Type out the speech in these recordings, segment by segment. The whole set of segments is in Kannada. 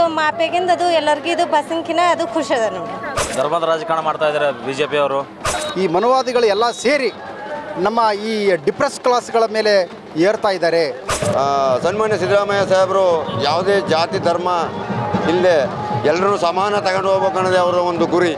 ಮಾಪೆಗಿಂದ ಅದು ಎಲ್ಲರಿಗೂ ಇದು ಬಸ್ಸಿನಕಿನ ಅದು ಖುಷಿ ಅದ ನೋಡಿ. ಧರ್ಮದ ರಾಜಕಾರಣ ಮಾಡ್ತಾ ಇದ್ದಾರೆ ಬಿಜೆಪಿ ಅವರು. ಈ ಮನುವಾದಿಗಳು ಎಲ್ಲ ಸೇರಿ ನಮ್ಮ ಈ ಡಿಪ್ರೆಸ್ ಕ್ಲಾಸ್ಗಳ ಮೇಲೆ ಏರ್ತಾ ಇದ್ದಾರೆ. ಸನ್ಮಾನ್ಯ ಸಿದ್ದರಾಮಯ್ಯ ಸಾಹೇಬರು ಯಾವುದೇ ಜಾತಿ ಧರ್ಮ ಇಲ್ಲದೆ ಎಲ್ಲರೂ ಸಮಾನ ತಗೊಂಡು ಹೋಗ್ಬೇಕು ಅನ್ನೋದೇ ಅವರ ಒಂದು ಗುರಿ.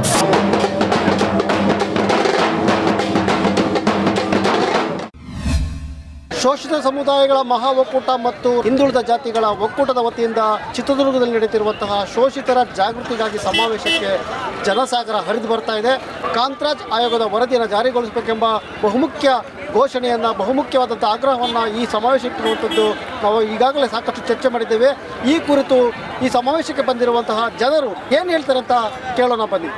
ಶೋಷಿತ ಸಮುದಾಯಗಳ ಮಹಾ ಒಕ್ಕೂಟ ಮತ್ತು ಹಿಂದುಳಿದ ಜಾತಿಗಳ ಒಕ್ಕೂಟದ ವತಿಯಿಂದ ಚಿತ್ರದುರ್ಗದಲ್ಲಿ ನಡೆಯುತ್ತಿರುವಂತಹ ಶೋಷಿತರ ಜಾಗೃತಿಗಾಗಿ ಸಮಾವೇಶಕ್ಕೆ ಜನಸಾಗರ ಹರಿದು ಬರ್ತಾ ಇದೆ. ಕಾಂತರಾಜ್ ಆಯೋಗದ ವರದಿಯನ್ನು ಜಾರಿಗೊಳಿಸಬೇಕೆಂಬ ಬಹುಮುಖ್ಯ ಘೋಷಣೆಯನ್ನು, ಬಹುಮುಖ್ಯವಾದಂಥ ಆಗ್ರಹವನ್ನು ಈ ಸಮಾವೇಶಕ್ಕಿರುವಂಥದ್ದು ನಾವು ಈಗಾಗಲೇ ಸಾಕಷ್ಟು ಚರ್ಚೆ ಮಾಡಿದ್ದೇವೆ. ಈ ಕುರಿತು ಈ ಸಮಾವೇಶಕ್ಕೆ ಬಂದಿರುವಂತಹ ಜನರು ಏನು ಹೇಳ್ತಾರೆ ಅಂತ ಕೇಳೋಣ ಬನ್ನಿ.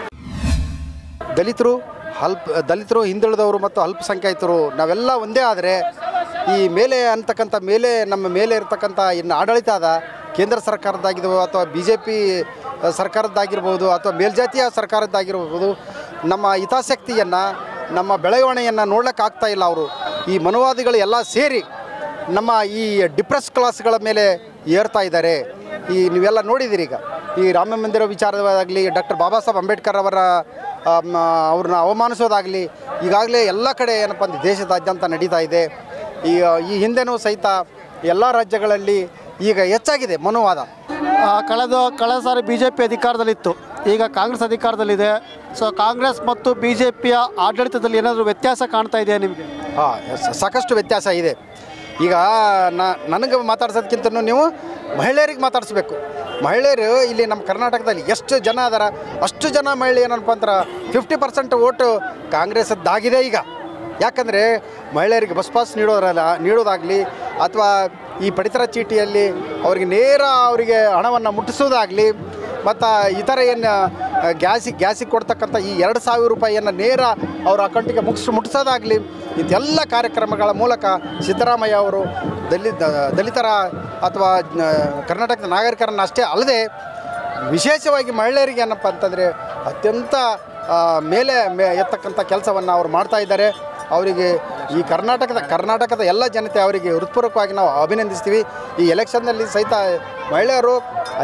ದಲಿತರು, ಹಿಂದುಳಿದವರು ಮತ್ತು ಅಲ್ಪಸಂಖ್ಯಾತರು ನಾವೆಲ್ಲ ಒಂದೇ. ಆದರೆ ಈ ಮೇಲೆ ಅಂತಕ್ಕಂಥ ನಮ್ಮ ಮೇಲೆ ಇರತಕ್ಕಂಥ ಇನ್ನು ಆಡಳಿತ ಅದ, ಕೇಂದ್ರ ಸರ್ಕಾರದ್ದಾಗಿರ್ಬೋದು ಅಥವಾ BJP ಸರ್ಕಾರದ್ದಾಗಿರ್ಬೋದು ಅಥವಾ ಮೇಲ್ಜಾತಿಯ ಸರ್ಕಾರದ್ದಾಗಿರ್ಬೋದು, ನಮ್ಮ ಹಿತಾಸಕ್ತಿಯನ್ನು, ನಮ್ಮ ಬೆಳವಣಿಗೆಯನ್ನು ನೋಡ್ಲಿಕ್ಕಾಗ್ತಾ ಇಲ್ಲ. ಅವರು ಈ ಮನುವಾದಿಗಳು ಎಲ್ಲ ಸೇರಿ ನಮ್ಮ ಈ ಡಿಪ್ರೆಸ್ ಕ್ಲಾಸ್ಗಳ ಮೇಲೆ ಏರ್ತಾ ಇದ್ದಾರೆ. ನೀವೆಲ್ಲ ನೋಡಿದ್ದೀರಿ. ಈಗ ಈ ರಾಮ ಮಂದಿರ ವಿಚಾರವಾಗಲಿ, ಡಾಕ್ಟರ್ ಬಾಬಾ ಸಾಹೇಬ್ ಅಂಬೇಡ್ಕರ್ ಅವ್ರನ್ನ ಅವಮಾನಿಸೋದಾಗಲಿ ಈಗಾಗಲೇ ಎಲ್ಲ ಕಡೆ ಏನಪ್ಪ ಅಂದರೆ ದೇಶದಾದ್ಯಂತ ನಡೀತಾ ಇದೆ. ಈ ಹಿಂದೆನೂ ಸಹಿತ ಎಲ್ಲ ರಾಜ್ಯಗಳಲ್ಲಿ ಈಗ ಹೆಚ್ಚಾಗಿದೆ ಮನುವಾದ. ಕಳೆದ ಸಾರಿ BJP ಅಧಿಕಾರದಲ್ಲಿತ್ತು, ಈಗ ಕಾಂಗ್ರೆಸ್ ಅಧಿಕಾರದಲ್ಲಿದೆ. ಸೊ ಕಾಂಗ್ರೆಸ್ ಮತ್ತು BJPಯ ಆಡಳಿತದಲ್ಲಿ ಏನಾದರೂ ವ್ಯತ್ಯಾಸ ಕಾಣ್ತಾ ಇದೆಯಾ ನಿಮಗೆ? ಸಾಕಷ್ಟು ವ್ಯತ್ಯಾಸ ಇದೆ. ಈಗ ನನಗೆ ಮಾತಾಡ್ಸೋದಕ್ಕಿಂತ ನೀವು ಮಹಿಳೆಯರಿಗೆ ಮಾತಾಡಿಸ್ಬೇಕು. ಮಹಿಳೆಯರು ಇಲ್ಲಿ ನಮ್ಮ ಕರ್ನಾಟಕದಲ್ಲಿ ಎಷ್ಟು ಜನ ಅದಾರ, ಅಷ್ಟು ಜನ ಮಹಿಳೆ ಏನಪ್ಪ ಅಂದ್ರೆ 50% ಓಟು ಕಾಂಗ್ರೆಸ್ದಾಗಿದೆ ಈಗ. ಯಾಕಂದರೆ ಮಹಿಳೆಯರಿಗೆ ಬಸ್ ಪಾಸ್ ನೀಡೋದಾಗಲಿ ಅಥವಾ ಈ ಪಡಿತರ ಚೀಟಿಯಲ್ಲಿ ಅವರಿಗೆ ಹಣವನ್ನು ಮುಟ್ಟಿಸೋದಾಗಲಿ ಮತ್ತು ಇತರ ಏನು ಗ್ಯಾಸಿಗೆ ಕೊಡ್ತಕ್ಕಂಥ ಈ 2,000 ರೂಪಾಯಿಯನ್ನು ನೇರ ಅವ್ರ ಅಕೌಂಟಿಗೆ ಮುಟ್ಟಿಸೋದಾಗಲಿ, ಇದೆಲ್ಲ ಕಾರ್ಯಕ್ರಮಗಳ ಮೂಲಕ ಸಿದ್ದರಾಮಯ್ಯ ಅವರು ದಲಿತರ ಅಥವಾ ಕರ್ನಾಟಕದ ನಾಗರಿಕರನ್ನು ಅಷ್ಟೇ ಅಲ್ಲದೆ ವಿಶೇಷವಾಗಿ ಮಹಿಳೆಯರಿಗೆ ಏನಪ್ಪ ಅಂತಂದರೆ ಅತ್ಯಂತ ಮೇಲೆ ಎತ್ತಕ್ಕಂಥ ಕೆಲಸವನ್ನು ಅವ್ರು ಮಾಡ್ತಾ ಇದ್ದಾರೆ. ಅವರಿಗೆ ಈ ಕರ್ನಾಟಕದ ಎಲ್ಲ ಜನತೆ ಅವರಿಗೆ ಹೃತ್ಪೂರ್ವಕವಾಗಿ ನಾವು ಅಭಿನಂದಿಸ್ತೀವಿ. ಈ ಎಲೆಕ್ಷನ್ನಲ್ಲಿ ಸಹಿತ ಮಹಿಳೆಯರು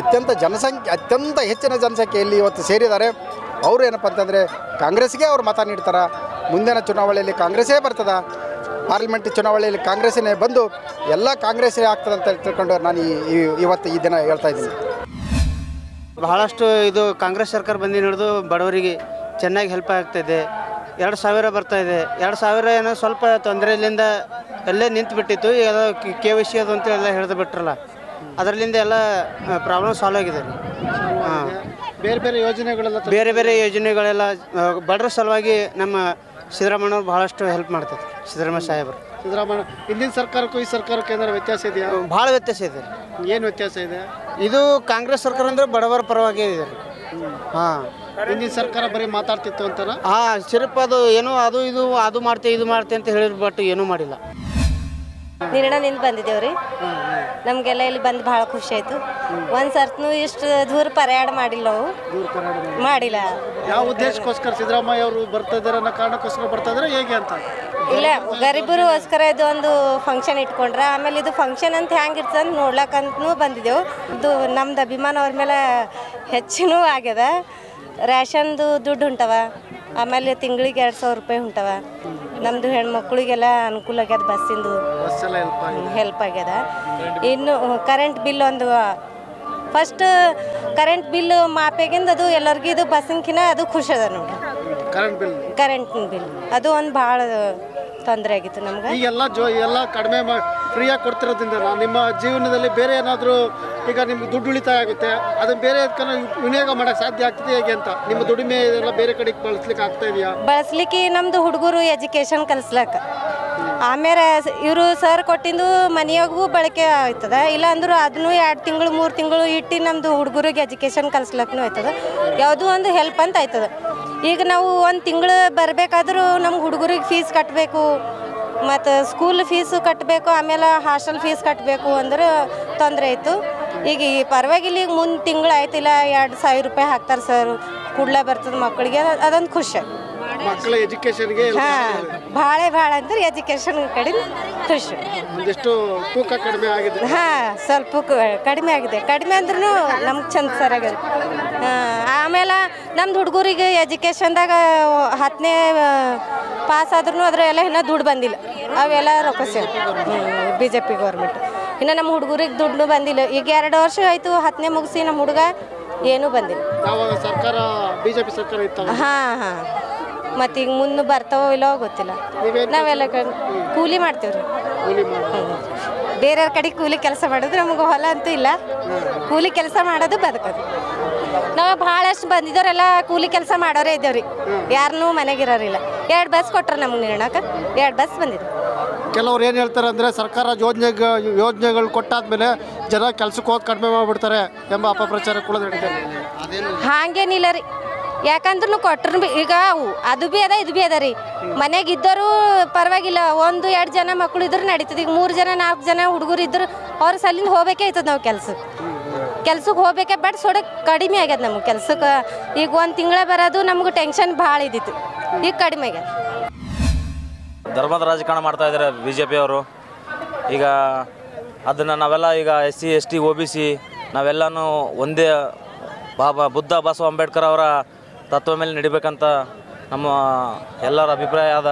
ಅತ್ಯಂತ ಹೆಚ್ಚಿನ ಜನಸಂಖ್ಯೆಯಲ್ಲಿ ಇವತ್ತು ಸೇರಿದ್ದಾರೆ. ಅವರು ಏನಪ್ಪ ಅಂತಂದರೆ ಕಾಂಗ್ರೆಸ್ಗೆ ಅವ್ರು ಮತ ನೀಡ್ತಾರೆ. ಮುಂದಿನ ಚುನಾವಣೆಯಲ್ಲಿ ಕಾಂಗ್ರೆಸ್ಸೇ ಬರ್ತದೆ, ಪಾರ್ಲಿಮೆಂಟ್ ಚುನಾವಣೆಯಲ್ಲಿ ಕಾಂಗ್ರೆಸ್ಸೇ ಬಂದು ಎಲ್ಲ ಕಾಂಗ್ರೆಸ್ಸೇ ಆಗ್ತದೆ ಅಂತ ತಿಳ್ಕೊಂಡು ನಾನು ಇವತ್ತು ಈ ದಿನ ಹೇಳ್ತಾ ಇದ್ದೀನಿ. ಬಹಳಷ್ಟು ಇದು ಕಾಂಗ್ರೆಸ್ ಸರ್ಕಾರ ಬಂದು ಹಿಡಿದು ಬಡವರಿಗೆ ಚೆನ್ನಾಗಿ ಹೆಲ್ಪ್ ಆಗ್ತಾಯಿದೆ. 2,000 ಬರ್ತಾಯಿದೆ. 2,000 ಏನೋ ಸ್ವಲ್ಪ ತೊಂದರೆಯಿಂದ ಎಲ್ಲೇ ನಿಂತುಬಿಟ್ಟಿತ್ತು. ಈಗ KYC ಅದು ಅಂತ ಎಲ್ಲ ಹಿಡಿದು ಬಿಟ್ರಲ್ಲ, ಅದರಲ್ಲಿಂದ ಎಲ್ಲ ಪ್ರಾಬ್ಲಮ್ ಸಾಲ್ವ್ ಆಗಿದೆ ರೀ. ಹಾಂ, ಬೇರೆ ಯೋಜನೆಗಳೆಲ್ಲ ಬಡವ್ರ ಸಲುವಾಗಿ ನಮ್ಮ ಸಿದ್ದರಾಮಯ್ಯವ್ರು ಬಹಳಷ್ಟು ಹೆಲ್ಪ್ ಮಾಡ್ತಾರೆ. ಸಿದ್ದರಾಮಯ್ಯ ಸಾಹೇಬರು ಹಿಂದಿನ ಸರ್ಕಾರಕ್ಕೂ ಈ ಸರ್ಕಾರಕ್ಕೆ ಏನಾದ್ರು ವ್ಯತ್ಯಾಸ ಇದೆಯಾ? ಭಾಳ ವ್ಯತ್ಯಾಸ ಇದೆ. ಏನು ವ್ಯತ್ಯಾಸ ಇದೆ? ಇದು ಕಾಂಗ್ರೆಸ್ ಸರ್ಕಾರ ಅಂದರೆ ಬಡವರ ಪರವಾಗಿ ಇದೆ ರೀ. ಹಾಂ, ಹಿಂದಿನ ಸರ್ಕಾರ ಬರೀ ಮಾತಾಡ್ತಿತ್ತು ಅಂತಾರ? ಹಾಂ, ಸಿರಪ್ ಅದು ಏನೋ ಅದು ಮಾಡ್ತೆ ಇದು ಮಾಡ್ತೆ ಅಂತ ಹೇಳಿದ್ರು, ಬಟ್ ಏನೂ ಮಾಡಿಲ್ಲ. ನಿರ್ಣಯದಿಂದ ಬಂದಿದ್ದೇವ್ರಿ. ನಮಗೆಲ್ಲ ಇಲ್ಲಿ ಬಂದು ಭಾಳ ಖುಷಿ ಆಯಿತು. ಒಂದು ಸರ್ತಿನೂ ಇಷ್ಟು ದೂರ ಪರ್ಯಾಡ ಮಾಡಿಲ್ಲ ಮಾಡಿಲ್ಲ. ಯಾವ ಉದ್ದೇಶಕ್ಕೋಸ್ಕರ ಸಿದ್ದರಾಮಯ್ಯ ಅವರು ಬರ್ತಾ ಇದ್ದಾರೆ ಅನ್ನೋ ಕಾರಣಕ್ಕೋಸ್ಕರ ಬರ್ತಾ ಇದ್ದಾರೆ ಹೇಗೆ ಅಂತ? ಇಲ್ಲ, ಗರೀಬರಿಗೋಸ್ಕರ ಇದು ಒಂದು ಫಂಕ್ಷನ್ ಇಟ್ಕೊಂಡ್ರೆ ಆಮೇಲೆ ಇದು ಫಂಕ್ಷನ್ ಅಂತ ಹೆಂಗಿರ್ತದೆ ಅಂತ ನೋಡ್ಲಕ್ಕಂತನೂ ಬಂದಿದ್ದೆವು. ಇದು ನಮ್ದು ಅಭಿಮಾನ ಅವ್ರ ಮೇಲೆ ಹೆಚ್ಚಿನೂ ಆಗ್ಯದ. ರೇಷನ್ದು ದುಡ್ಡು ಹೊಂಟವ, ಆಮೇಲೆ ತಿಂಗಳಿಗೆ 2,000 ರೂಪಾಯಿ ಹೊಂಟವ. ನಮ್ಮದು ಹೆಣ್ಮಕ್ಳಿಗೆಲ್ಲ ಅನುಕೂಲ ಆಗ್ಯದ, ಬಸ್ಸಿಂದು ಹೆಲ್ಪ್ ಆಗ್ಯದ. ಇನ್ನು current bill first current bill ಮಾಪೆಗಿಂದ ಅದು ಎಲ್ಲರಿಗೂ ಇದು ಬಸ್ಸಿನಕಿನ ಅದು ಖುಷಿ ಅದ ನೋಡಿ. ಕರೆಂಟ್ ಬಿಲ್ ಅದು ಒಂದು ಭಾಳ ತೊಂದರೆ ಆಗಿತ್ತು ನಮ್ಗೆ. ಎಲ್ಲ ಕಡಿಮೆ ಫ್ರೀಯಾಗಿ ಕೊಡ್ತಿರೋದ್ರಿಂದ ನಿಮ್ಮ ಜೀವನದಲ್ಲಿ ಬೇರೆ ಏನಾದರೂ ಈಗ ನಿಮ್ಗೆ ದುಡ್ಡು ಉಳಿತಾಯ ಆಗುತ್ತೆ, ಅದನ್ನು ಬೇರೆ ವಿನಿಯೋಗ ಮಾಡೋಕ್ಕೆ ಸಾಧ್ಯ ಆಗ್ತದೆ ಹೇಗೆ ಅಂತ? ನಿಮ್ಮ ದುಡಿಮೆ ಇದೆಲ್ಲ ಬೇರೆ ಕಡೆಗೆ ಬಳಸ್ಲಿಕ್ಕೆ ಆಗ್ತಾ ಇದೆಯಾ? ಬಳಸ್ಲಿಕ್ಕೆ ನಮ್ಮದು ಹುಡುಗರು ಎಜುಕೇಷನ್ ಕಲಿಸ್ಲಕ್ಕ, ಆಮೇಲೆ ಇವರು ಸರ್ ಕೊಟ್ಟಿದ್ದು ಮನೆಯಾಗೂ ಬಳಕೆ ಆಯ್ತದ. ಇಲ್ಲ ಅಂದರೂ ಅದನ್ನು 2 ತಿಂಗಳು 3 ತಿಂಗಳು ಇಟ್ಟು ನಮ್ಮದು ಹುಡುಗರಿಗೆ ಎಜುಕೇಷನ್ ಕಲಿಸ್ಲಕ್ಕೂ ಆಯ್ತದ. ಯಾವುದೂ ಒಂದು ಹೆಲ್ಪ್ ಅಂತ ಆಯ್ತದ. ಈಗ ನಾವು 1 ತಿಂಗಳು ಬರಬೇಕಾದ್ರೂ ನಮ್ಗೆ ಹುಡುಗರಿಗೆ ಫೀಸ್ ಕಟ್ಟಬೇಕು, ಮತ್ತು ಸ್ಕೂಲ್ ಫೀಸು ಕಟ್ಟಬೇಕು, ಆಮೇಲೆ ಹಾಸ್ಟೆಲ್ ಫೀಸ್ ಕಟ್ಟಬೇಕು ಅಂದ್ರೆ ತೊಂದರೆ ಇತ್ತು. ಈಗ ಪರವಾಗಿಲ್ಲ, ಈಗ ಮುಂದೆ ತಿಂಗಳು ಆಯ್ತಿಲ್ಲ 2,000 ರೂಪಾಯಿ ಹಾಕ್ತಾರೆ ಸರ್, ಕೂಡಲೇ ಬರ್ತದೆ ಮಕ್ಕಳಿಗೆ, ಅದೊಂದು ಖುಷಿ. ಮಕ್ಕಳ ಎಜುಕೇಶನ್ಗೆ ಹಾಂ ಭಾಳ ಅಂದ್ರೆ ಎಜುಕೇಷನ್ ಕಡೆ ಖುಷಿ. ಒಂದಿಷ್ಟು ತೂಕ ಕಡಿಮೆ ಆಗಿದೆ. ಹಾಂ ಸ್ವಲ್ಪ ಕಡಿಮೆ ಆಗಿದೆ. ಕಡಿಮೆ ಅಂದ್ರೂ ನಮ್ಗೆ ಚಂದ ಸರಿಯಾಗಿದೆ. ಆಮೇಲೆ ನಮ್ದು ಹುಡುಗರಿಗೆ ಎಜುಕೇಷನ್ದಾಗ 10ನೇ ಪಾಸ್ ಆದ್ರೂ ಅದ್ರೆಲ್ಲ ಇನ್ನೂ ದುಡ್ಡು ಬಂದಿಲ್ಲ. ಅವೆಲ್ಲ ರೊಕ್ಕ BJP ಗೌರ್ಮೆಂಟ್ ಇನ್ನು ನಮ್ಮ ಹುಡುಗರಿಗೆ ದುಡ್ಡು ಬಂದಿಲ್ಲ. ಈಗ 2 ವರ್ಷ ಆಯಿತು 10ನೇ ಮುಗಿಸಿ ನಮ್ಮ ಹುಡುಗ ಏನೂ ಬಂದಿಲ್ಲ. ಸರ್ಕಾರ BJP ಸರ್ಕಾರ ಇತ್ತು. ಹಾಂ ಮತ್ತು ಈಗ ಮುಂದೆ ಬರ್ತಾವೋ ಇಲ್ಲೋ ಗೊತ್ತಿಲ್ಲ. ನಾವೆಲ್ಲ ಕೂಲಿ ಮಾಡ್ತೀವ್ರಿ. ಬೇರೆಯವ್ರ ಕಡೆ ಕೂಲಿ ಕೆಲಸ ಮಾಡೋದು, ನಮಗೆ ಹೊಲ ಅಂತೂ ಇಲ್ಲ. ಕೂಲಿ ಕೆಲಸ ಮಾಡೋದು ಬದುಕೋದು. ನಾವು ಭಾಳಷ್ಟು ಬಂದಿದ್ದವರೆಲ್ಲ ಕೂಲಿ ಕೆಲಸ ಮಾಡೋರೇ ಇದ್ದೇವ್ರಿ. ಯಾರನ್ನೂ ಮನೆಗಿರೋರಿಲ್ಲ. 2 ಬಸ್ ಕೊಟ್ರೆ ನಮ್ಗೆ ನೀಡೋಕೆ 2 ಬಸ್ ಬಂದಿದ್ದು. ಕೆಲವ್ರು ಏನು ಹೇಳ್ತಾರೆ ಅಂದರೆ ಸರ್ಕಾರ ಯೋಜನೆಗಳು ಕೊಟ್ಟಾದ್ಮೇಲೆ ಜನ ಕೆಲ್ಸಕ್ಕೆ ಹೋಗಿ ಕಡಿಮೆ ಮಾಡಿಬಿಡ್ತಾರೆ ಎಂಬ ಅಪಪ್ರಚಾರ ಕೂಡ ನಡೀತದೆ. ಹಾಗೇನಿಲ್ಲ ರೀ. ಯಾಕಂದ್ರೂ ಕೊಟ್ರು ಈಗ ಅದು ಭೀ ಅದ ಇದು ಭೀ ಅದ ರೀ. ಮನೆಗೆ ಇದ್ದರೂ ಪರವಾಗಿಲ್ಲ, 1-2 ಜನ ಮಕ್ಕಳು ಇದ್ರು ನಡೀತದೆ. ಈಗ 3 ಜನ 4 ಜನ ಹುಡುಗರು ಇದ್ರು ಅವ್ರ ಸಲಿಂದ ಹೋಗ್ಬೇಕೇ ಆಯ್ತದೆ. ನಾವು ಕೆಲ್ಸಕ್ಕೆ ಹೋಗ್ಬೇಕೆ ಬಟ್ ಸೊಡೆ ಕಡಿಮೆ ಆಗ್ಯದ ನಮ್ಗೆ ಕೆಲ್ಸಕ್ಕೆ. ಈಗ 1 ತಿಂಗಳ ಬರೋದು ನಮ್ಗೆ ಟೆನ್ಷನ್ ಭಾಳ ಇದ್ದಿತ್ತು, ಈಗ ಕಡಿಮೆ ಆಗ್ಯದ. ಧರ್ಮದ ರಾಜಕಾರಣ ಮಾಡ್ತಾ ಇದ್ದಾರೆ BJP ಅವರು. ಈಗ ಅದನ್ನು ನಾವೆಲ್ಲ ಈಗ SC ST OBC ನಾವೆಲ್ಲನೂ ಒಂದೇ ಬುದ್ಧ ಬಸವ ಅಂಬೇಡ್ಕರ್ ಅವರ ತತ್ವ ಮೇಲೆ ನಡಿಬೇಕಂತ ನಮ್ಮ ಎಲ್ಲರ ಅಭಿಪ್ರಾಯ ಅದ.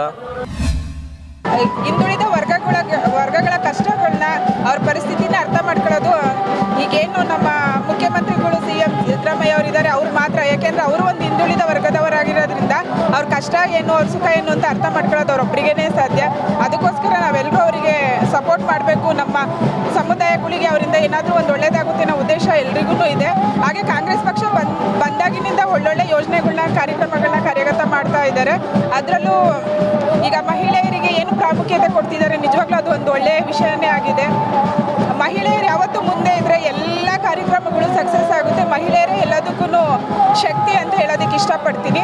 ಹಿಂದುಳಿದ ವರ್ಗಗಳ ಕಷ್ಟಗಳನ್ನ ಅವ್ರ ಪರಿಸ್ಥಿತಿನ ಅರ್ಥ ಮಾಡ್ಕೊಳ್ಳೋದು ಈಗೇನು ನಮ್ಮ ಮುಖ್ಯಮಂತ್ರಿಗಳು CM ಸಿದ್ದರಾಮಯ್ಯ ಅವರಿದ್ದಾರೆ ಅವ್ರು ಮಾತ್ರ. ಯಾಕೆಂದರೆ ಅವರು ಒಂದು ಹಿಂದುಳಿದ ವರ್ಗದವರಾಗಿರೋದ್ರಿಂದ ಅವ್ರ ಕಷ್ಟ ಏನು ಅವ್ರ ಸುಖ ಏನು ಅಂತ ಅರ್ಥ ಮಾಡ್ಕೊಳ್ಳೋದು ಅವರೊಬ್ಬರಿಗೇ ಸಾಧ್ಯ. ಅದಕ್ಕೋಸ್ಕರ ನಾವೆಲ್ಲರೂ ಅವರಿಗೆ ಸಪೋರ್ಟ್ ಮಾಡಬೇಕು. ನಮ್ಮ ಸಮುದಾಯಗಳಿಗೆ ಅವರಿಂದ ಏನಾದರೂ ಒಂದು ಒಳ್ಳೆಯದಾಗುತ್ತೆ ಅನ್ನೋ ಉದ್ದೇಶ ಎಲ್ರಿಗೂ ಇದೆ. ಹಾಗೆ ಕಾಂಗ್ರೆಸ್ ಪಕ್ಷ ಬಂದಾಗಿನಿಂದ ಒಳ್ಳೊಳ್ಳೆ ಯೋಜನೆಗಳನ್ನ ಕಾರ್ಯಕ್ರಮಗಳನ್ನ ಕಾರ್ಯಗತ ಮಾಡ್ತಾ ಇದ್ದಾರೆ. ಅದರಲ್ಲೂ ಈಗ ಮಹಿಳೆಯರಿಗೆ ಏನು ಪ್ರಾಮುಖ್ಯತೆ ಕೊಡ್ತಿದ್ದಾರೆ, ನಿಜವಾಗ್ಲೂ ಅದು ಒಂದು ಒಳ್ಳೆಯ ವಿಷಯನೇ ಆಗಿದೆ. ಮಹಿಳೆಯರು ಯಾವತ್ತೂ ಮುಂದೆ ಇದ್ದರೆ ಎಲ್ಲ ಕಾರ್ಯಕ್ರಮಗಳು ಸಕ್ಸಸ್ ಆಗುತ್ತೆ. ಮಹಿಳೆಯರೇ ಎಲ್ಲದಕ್ಕೂ ಶಕ್ತಿ ಅಂತ ಹೇಳೋದಕ್ಕೆ ಇಷ್ಟಪಡ್ತೀನಿ.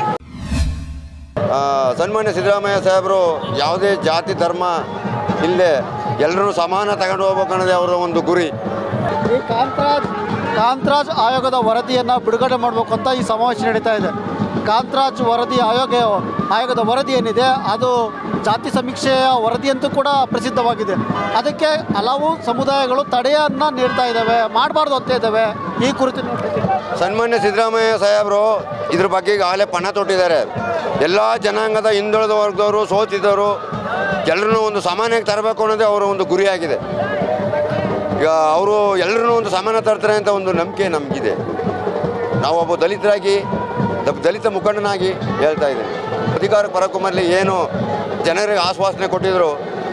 ಸನ್ಮಾನ್ಯ ಸಿದ್ದರಾಮಯ್ಯ ಸಾಹೇಬರು ಯಾವುದೇ ಜಾತಿ ಧರ್ಮ ಇಲ್ಲದೆ ಎಲ್ಲರೂ ಸಮಾನ ತಗೊಂಡು ಹೋಗ್ಬೇಕು ಅನ್ನೋದೇ ಅವರ ಒಂದು ಗುರಿ. ಈ ಕಾಂತರಾಜ್ ಆಯೋಗದ ವರದಿಯನ್ನು ಬಿಡುಗಡೆ ಮಾಡಬೇಕು ಅಂತ ಈ ಸಮಾವೇಶ ನಡೀತಾ ಇದೆ. ಕಾಂತರಾಜ್ ವರದಿ ಆಯೋಗದ ವರದಿ ಏನಿದೆ ಅದು ಜಾತಿ ಸಮೀಕ್ಷೆಯ ವರದಿಯಂತೂ ಕೂಡ ಪ್ರಸಿದ್ಧವಾಗಿದೆ. ಅದಕ್ಕೆ ಹಲವು ಸಮುದಾಯಗಳು ತಡೆಯನ್ನು ನೀಡ್ತಾ ಇದ್ದಾವೆ, ಮಾಡಬಾರ್ದು ಅಂತ ಇದ್ದಾವೆ. ಈ ಕುರಿತು ಸನ್ಮಾನ್ಯ ಸಿದ್ದರಾಮಯ್ಯ ಸಾಹೇಬರು ಇದ್ರ ಬಗ್ಗೆ ಈಗಾಗಲೇ ಪಣ ತೊಟ್ಟಿದ್ದಾರೆ. ಎಲ್ಲ ಜನಾಂಗದ ಹಿಂದುಳಿದ ವರ್ಗದವರು, ಸೋತಿದ್ದವರು ಎಲ್ಲರೂ ಒಂದು ಸಮಾನಕ್ಕೆ ತರಬೇಕು ಅನ್ನೋದೇ ಅವರ ಒಂದು ಗುರಿಯಾಗಿದೆ. ಈಗ ಅವರು ಎಲ್ಲರೂ ಒಂದು ಸಮಾನ ತರ್ತಾರೆ ಅಂತ ಒಂದು ನಂಬಿಕೆ ನಮಗಿದೆ. ನಾವೊಬ್ಬ ದಲಿತ ಮುಖಂಡನಾಗಿ ಹೇಳ್ತಾ ಇದ್ದೀನಿ. ಅಧಿಕಾರಕ್ಕೆ ಬರೋಕ್ಕೂ ಮೊದಲು ಏನು ಜನರಿಗೆ ಆಶ್ವಾಸನೆ ಕೊಟ್ಟಿದ್ರು,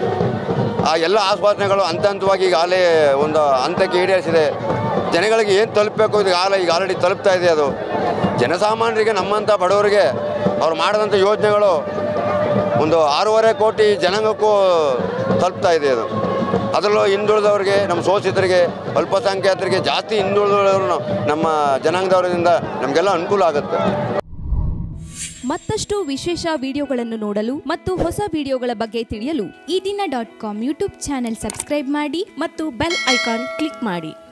ಆ ಎಲ್ಲ ಆಶ್ವಾಸನೆಗಳು ಹಂತವಾಗಿ ಈಗಾಗಲೇ ಒಂದು ಹಂತಕ್ಕೆ ಈಡೇರಿಸಿದೆ. ಜನಗಳಿಗೆ ಏನು ತಲುಪಬೇಕು ಈಗ ಆಲ್ರೆಡಿ ತಲುಪ್ತಾ ಇದೆ. ಅದು ಜನಸಾಮಾನ್ಯರಿಗೆ, ನಮ್ಮಂಥ ಬಡವರಿಗೆ ಅವ್ರು ಮಾಡಿದಂಥ ಯೋಜನೆಗಳು ಒಂದು 6.5 ಕೋಟಿ ಜನಾಂಗಕ್ಕೂ ತಲುಪ್ತಾ ಇದೆ. ಅದರಲ್ಲೂ ಹಿಂದುಳಿದವರಿಗೆ, ನಮ್ಮ ಶೋಷಿತರಿಗೆ, ಅಲ್ಪಸಂಖ್ಯಾತರಿಗೆ, ಜಾಸ್ತಿ ಹಿಂದುಳಿದವರು ನಮ್ಮ ಜನಾಂಗದವರಿಂದ ನಮಗೆಲ್ಲ ಅನುಕೂಲ ಆಗುತ್ತೆ. ಮತ್ತಷ್ಟು ವಿಶೇಷ ವಿಡಿಯೋಗಳನ್ನು ನೋಡಲು ಮತ್ತು ಹೊಸ ವಿಡಿಯೋಗಳ ಬಗ್ಗೆ ತಿಳಿಯಲು ಈ ದಿನ .com ಯೂಟ್ಯೂಬ್ ಚಾನೆಲ್ ಸಬ್ಸ್ಕ್ರೈಬ್ ಮಾಡಿ ಮತ್ತು ಬೆಲ್ ಐಕಾನ್ ಕ್ಲಿಕ್ ಮಾಡಿ.